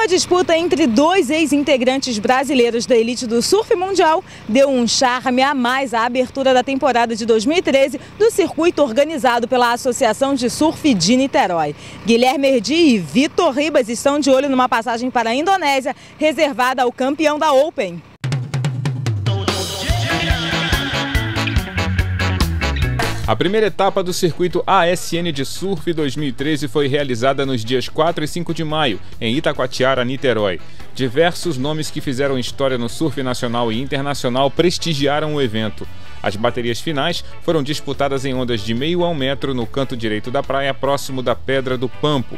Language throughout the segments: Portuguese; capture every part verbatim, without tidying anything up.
Uma disputa entre dois ex-integrantes brasileiros da elite do surf mundial deu um charme a mais à abertura da temporada de dois mil e treze do circuito organizado pela Associação de Surf de Niterói. Guilherme Erdi e Vitor Ribas estão de olho numa passagem para a Indonésia, reservada ao campeão da Open. A primeira etapa do circuito A S N de Surf dois mil e treze foi realizada nos dias quatro e cinco de maio, em Itacoatiara, Niterói. Diversos nomes que fizeram história no surf nacional e internacional prestigiaram o evento. As baterias finais foram disputadas em ondas de meio a um metro no canto direito da praia, próximo da Pedra do Pampo.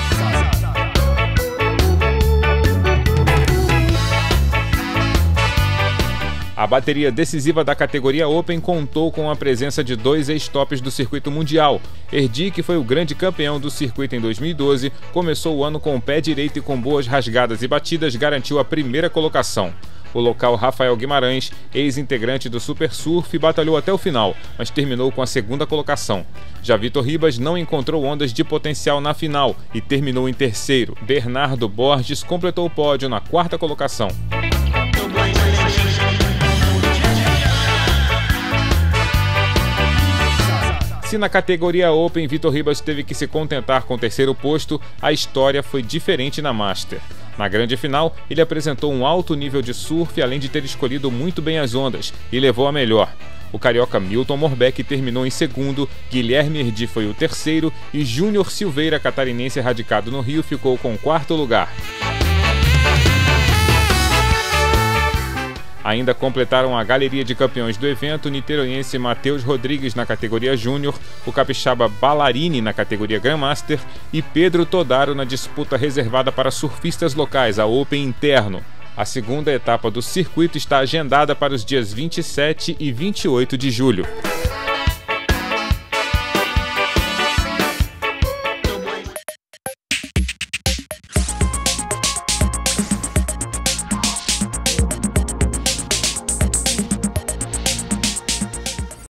A bateria decisiva da categoria Open contou com a presença de dois ex-tops do circuito mundial. Erdi, que foi o grande campeão do circuito em dois mil e doze, começou o ano com o pé direito e com boas rasgadas e batidas garantiu a primeira colocação. O local Rafael Guimarães, ex-integrante do Super Surf, batalhou até o final, mas terminou com a segunda colocação. Já Vitor Ribas não encontrou ondas de potencial na final e terminou em terceiro. Bernardo Borges completou o pódio na quarta colocação. Se na categoria Open Vitor Ribas teve que se contentar com o terceiro posto, a história foi diferente na Master. Na grande final, ele apresentou um alto nível de surf, além de ter escolhido muito bem as ondas, e levou a melhor. O carioca Milton Morbeck terminou em segundo, Guilherme Erdi foi o terceiro e Júnior Silveira, catarinense radicado no Rio, ficou com o quarto lugar. Ainda completaram a galeria de campeões do evento o niteroiense Matheus Rodrigues na categoria Júnior, o capixaba Ballarini na categoria Grandmaster e Pedro Todaro na disputa reservada para surfistas locais, a Open Interno. A segunda etapa do circuito está agendada para os dias vinte e sete e vinte e oito de julho.